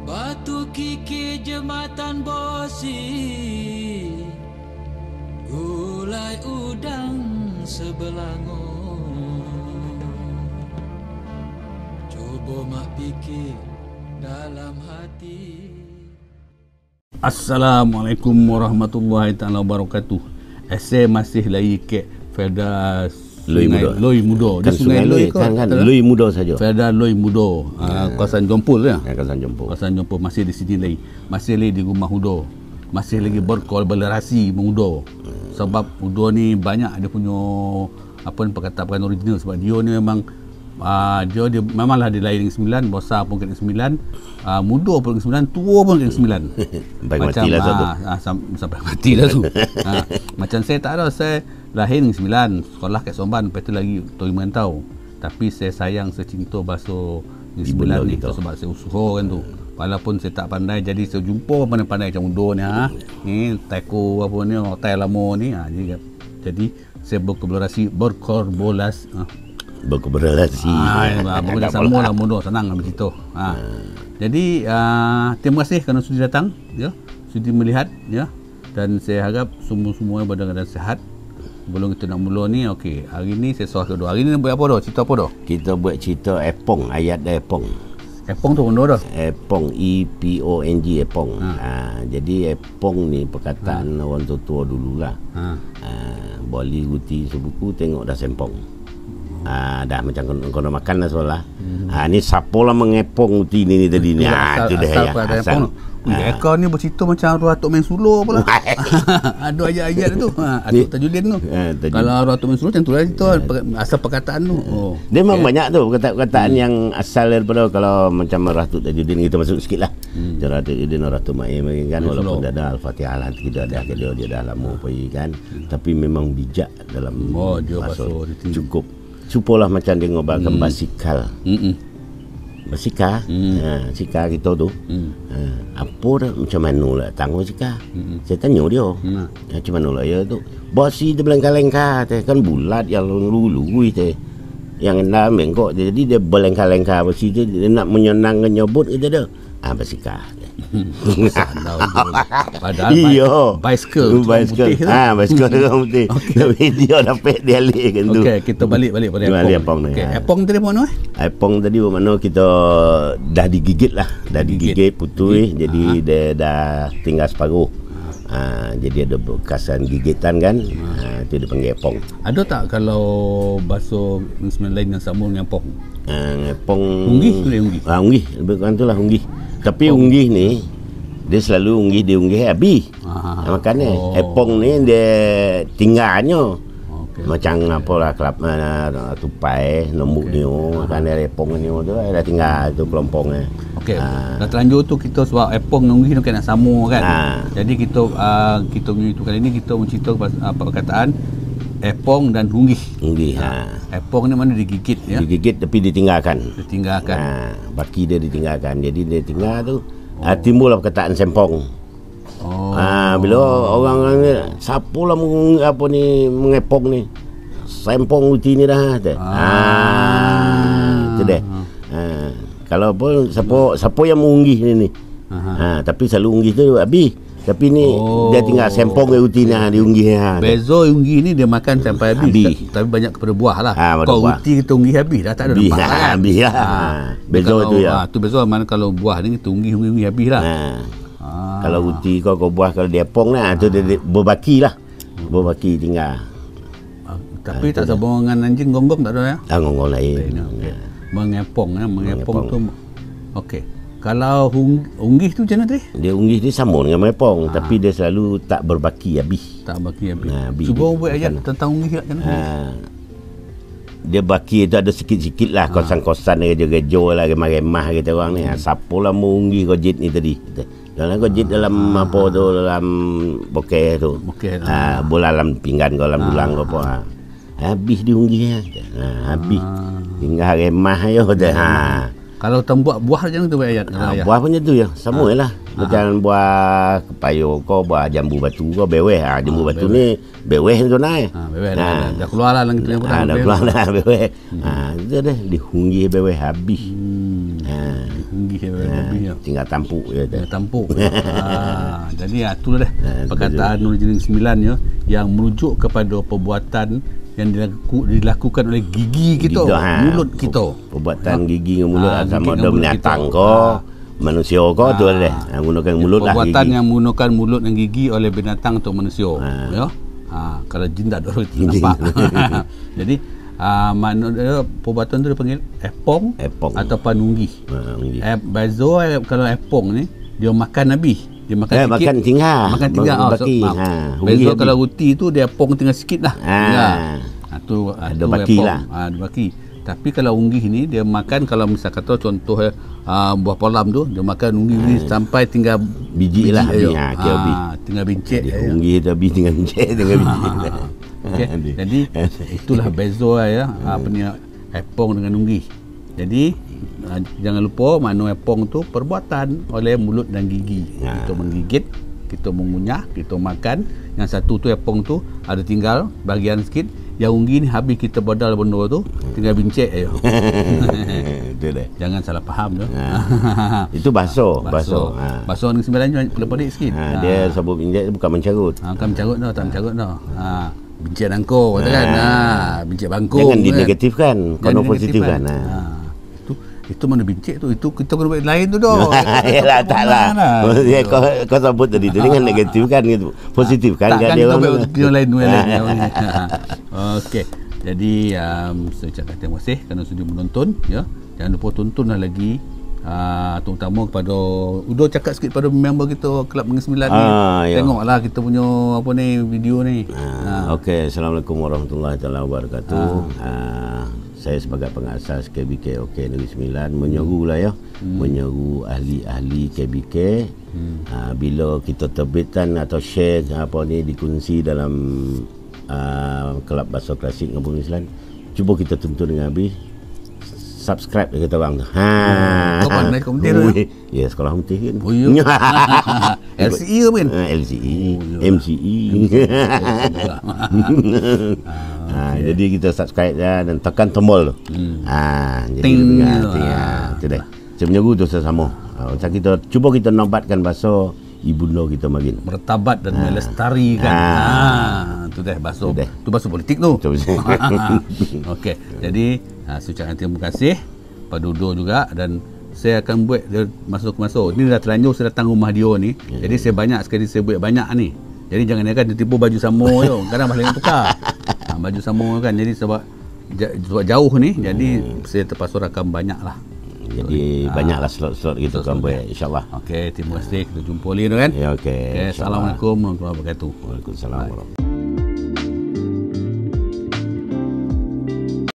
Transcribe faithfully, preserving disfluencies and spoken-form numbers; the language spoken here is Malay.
Batu kiki jembatan bosi, gulai udang sebelangon. Coba mak fikir dalam hati. Assalamualaikum warahmatullahi taala wabarakatuh. Saya masih lagi ke Felda Loi Mudo. Loi Mudo. Kan Sungai Loi kan, kan Loi Mudo saja. Felda Loi Mudo. Ya. Uh, kawasan Jompol ya. Ya, kawasan Jompol. Kawasan Jompol masih di sini lagi. Masih lagi di rumah Udo. Masih lagi berkolaborasi dengan Udo. Hmm. Sebab Udo ni banyak dia punya apa ni perkataan original, sebab dia ni memang Uh, dia, dia memanglah dia lahir dengan sembilan, besar pun kena sembilan, uh, muda pun kena sembilan, tua pun kena sembilan. Baik matilah satu. Uh, uh, sam- sampai mati dah tu. uh, macam saya tak ada, saya lahir dengan sembilan, sekolah kat Somban, lepas tu lagi Tori Merantau. Tapi saya sayang, saya cinta bahasa dengan sembilan ni, gitu. Sebab saya usaha kan tu. Walaupun saya tak pandai, jadi saya jumpa pandai-pandai macam muda ni. Ha? Ni taiko apa ni, hotel lama ni. Ha, jadi, jadi saya berkolaborasi, berkorbolasi. Uh, berkolaborasi. Ah, bekerja sama lah, mudah, senang habis itu. Ha. Jadi uh, terima kasih kerana sudi datang, ya, sudi melihat, ya, dan saya harap semua-semua berada sehat. Sebelum kita nak mula ni, okey, hari ni saya soal kedua. Hari ni buat apa dah? Cerita apa dah? Kita buat cerita Epong, ayat dah Epong. Epong tu benda dah? Epong, E P O N G, Epong. Ha. Ha, jadi Epong ni perkataan ha. orang tua-tua dululah. Ha. Ha, boleh guti sebuku tengok dah sempong. Ah, dah macam kau nak makan dah soalah. Hmm. Ah, ni siapa lah mengepong uti ni, ni tadi ni. Ah, tu dah ya. Asal. Ah. Ekor ni bercerita macam arwah Tok Mensuluh pula. Ada ayat-ayat tu. Ha, Atuk Tajudin tu. Ha, kalau arwah Tok Mensuluh macam tu lah cerita asal perkataan tu. Oh. Dia memang okay. banyak tu perkataan-perkataan hmm. yang asal daripada, kalau macam arwah Tok Tajudin kita masuk sikit lah. Hmm. Arwah Tok Tajudin, arwah Tok Maim kan, walaupun dah ada Al-Fatihah lah, kita ada dia dia dah lama pergi kan. Hmm. Tapi memang bijak dalam oh, dia bahasa cukup. Supolah macam dia ngobrolkan hmm. basikal. Hmm. Basikal, hmm. ha, sikal kita tu. Hmm. Ha, apa dah macam mana lah tangguh sikal. Hmm. Saya tanya dia. Hmm. Ha, macam mana lah ya tu. Bosi dia belengka-lengka teh, kan bulat yang lulu-lulu teh. Yang enam bengkok, jadi dia belengka-lengka bosi tu, dia nak menyenangkan nyebut kita dah. Ah, basikal. Padahal iyo bicycle bicycle ah bicycle orang putih. Tapi dia dapat dialih kan tu. Okey, kita balik-balik pada Epong. Epong ni. Okey, Epong tadi mana eh? Epong tadi bermakna kita dah digigit lah, dah digigit putui, jadi Aha. dia dah tinggal separuh. Ha, jadi ada bekasan gigitan kan. Ha, itu dipanggil Epong. Ada tak kalau bahasa Muslim lain yang sama dengan Epong? Ha, Epong unggih tu dia unggih. Ah, unggih, lebih kurang tu lah unggih. Tapi Epong. Unggih ni dia selalu unggih, dia unggih habis. Ha, makanya oh. Epong ni dia tinggalnya. Okay. Macam apalah kelap uh, tupai nombuk okay. ni kan dia Epong ni tu dah tinggal tu kelompoknya. Okey. Ha. Dah terlanjur tu kita sebab Epong dengan unggih tu kena sama kan. Ha. Jadi kita uh, kita itu kali ni kita mencerita uh, perkataan Epong dan unggih. Unggih. Ha. Epong ni mana digigit ya. Digigit tapi ditinggalkan. Ditinggalkan. Ha. Baki dia ditinggalkan. Jadi dia tinggal tu oh. uh, timbullah perkataan sempong. Oh. Ha, bila orang ni siapa lah meng, apa ni mengepong ni. Sempong uti ni dah. Ah. Ha. Tu dah. Ha. Kalau pun siapa siapa yang mengunggih ni ni. Ha, tapi selalu unggih tu habis. Tapi ni oh. dia tinggal sempong ke uti ni dia unggih ha. Bezo unggih ni dia makan sampai habis. habis. Tapi banyak kepada buah lah. Ha, kalau buah. Uti kita unggih habis dah tak ada habis lemak lah, kan. Habis lah. Ha. Bezo kalau, tu ya. Ha, tu bezo mana kalau buah ni kita unggih unggih, unggih habis lah. Ha. Ha. Kalau uti kau kau buah kalau dia pong lah, tu dia, dia berbaki lah. Berbaki tinggal. Ha. Tapi ha, tak sambung dengan anjing gonggong tak ada ya? Ah, gonggong lain. Okay. Mengepong ya, mengepong, mengepong tu okey. Kalau hung, unggih tu macam mana tadi? Dia unggih ni sama dengan mengepong, ha. tapi dia selalu tak berbaki habis. Tak berbaki habis. Ha, cuba buat ayat tentang unggih macam mana? Ha. Dia baki tu ada sikit-sikit lah, ha. kosan-kosan dia gejo lah, remah-remah kita orang ni. Hmm. Siapa lah mau unggih kau jit ni tadi. Dalam kau jit dalam ha. apa tu, dalam bokeh tu. Bokeh. Ha, bola dalam pinggan kau, dalam ha. tulang kau apa. Ha. Habis dia unggih. Ha, habis. Ha. Tinggal remah je. Ha. Kalau tembuak buah macam tu ayat. Ha, buah macam tu ya. Sama ha. lah. Macam buah kepayo kau, buah jambu batu kau, beweh. Ha, jambu ha, batu beweh. Ni beweh tu naik. Ha, beweh ha. dah, dah keluar lah langit yang ha, dah keluar dah beweh. Hmm. Ha, itu dah dihunggih beweh habis. Hmm. Ha. unggih ya, lebih ya. Tinggal tampuk je Ya, dah. tampuk. ha, jadi ya, itulah dah Ha, perkataan Nuruddin sembilan ya, yang merujuk kepada perbuatan yang dilaku, dilakukan oleh gigi kita, Gigi, ha. mulut kita. Perbuatan gigi dengan mulut Ha, ha, sama gigi ada dengan mulut binatang kita. ko, Ha. manusia ko tu dah. Ha, gunakan mulut lah Perbuatan gigi. yang menggunakan mulut dan gigi oleh binatang atau manusia. Ha. Ya. Ha, kalau jin tak ada orang nampak. Jadi uh, maknanya perbuatan tu dipanggil epong, Epong. atau panunggi. Ha, unggih. Eh, Bazo eh, kalau epong ni dia makan habis. Dia makan Eh, sikit. makan tinggal. Makan tinggal. Bagi- Oh, baki. so, Ha, ha. unggih Bezo habis. kalau roti tu dia epong tinggal sikit lah. Ha. Ya. Ha, tu, ha, Ada tu baki epong. lah. Ha, ada baki. Tapi kalau unggih ni dia makan, kalau misal kata contoh uh, buah polam tu dia makan unggih ni sampai tinggal Biji lah, aja. biji. Ha, kira habis. tinggal bincit Dia aja. unggih tu habis tinggal bincik dengan biji. Okay. Jadi itulah bezo ya, apa ni, epong dengan unggih. Jadi uh, jangan lupa makna epong tu perbuatan oleh mulut dan gigi. Ha. Kita menggigit, kita mengunyah, kita makan. Yang satu tu epong tu ada tinggal bahagian sikit. Yang unggih ni habis kita badal benda tu, tinggal bincik aja. Itu dah. Jangan salah faham tu. Ha. Itu basuh, basuh. Basuh. Ha. Basuh dengan sembilan pelik-pelik sikit. Ha, dia sabut bincik tu bukan mencarut. Ha, kan mencarut tau, tak mencarut tau. Ha, bincik nangko kata kan. Ha, bincik bangkung. Jangan kan. dinegatifkan, kono positifkan. Ha. Ha. Itu itu mana bincik tu, itu kita kena buat lain tu dah. Yalah, taklah. Maksudnya kau kau sebut tadi tu dengan negatif kan gitu. Positif kan Takkan dia kita orang. buat yang lain yang lain. Okey. Jadi um, saya ucapkan terima kasih kerana sudi menonton ya. Jangan lupa tontonlah lagi, uh, terutama kepada Udo cakap sikit pada member kita Kelab Negeri Sembilan ni. Ah, ya. Tengoklah kita punya apa ni video ni. Ha. Okey, Assalamualaikum warahmatullahi taala wabarakatuh. Ha. Saya sebagai pengasas K B K OK Negeri Sembilan menyerulah ya, hmm. menyeru ahli-ahli K B K hmm. ha, bila kita terbitkan atau share apa ni dikongsi dalam uh, Kelab Bahasa Klasik Kampung Islam, cuba kita tonton dengan habis, subscribe dia kata orang tu. Ha. Kau pandai kau mentir tu. Ya, sekolah mentih kan. Oh ya. L C E ke kan? Ha, L C E, Oh, M C E. Ha, okay. Jadi kita subscribe ya, dan tekan tombol tu. Hmm. Ha, jadi Ting. dengar ting, ha, tu dah. Sebenarnya tu sesama. Ha, macam kita cuba kita nobatkan bahasa ibunda kita makin. Mertabat dan ha. melestarikan. Ha. Ha, tu dah bahasa Tu dah. tu bahasa politik tu. Tu. Okey. Jadi ha, saya ucapkan terima kasih pada Udo juga, dan saya akan buat dia masuk ke masuk. Ini dah terlanjur saya datang rumah dia ni. Yeah. Jadi saya banyak sekali saya buat banyak ni. Jadi jangan kan dia tipu baju sama tu. Kadang paling tukar. Ha, baju sama kan. Jadi sebab sebab jauh ni, hmm. jadi saya terpaksa rakam banyak lah. Jadi ha. banyaklah slot-slot kita kan buat, insya-Allah. Okey, terima kasih. Kita jumpa lagi tu kan. Ya, okey. Okay, Assalamualaikum warahmatullahi wabarakatuh. Waalaikumsalam warahmatullahi wabarakatuh.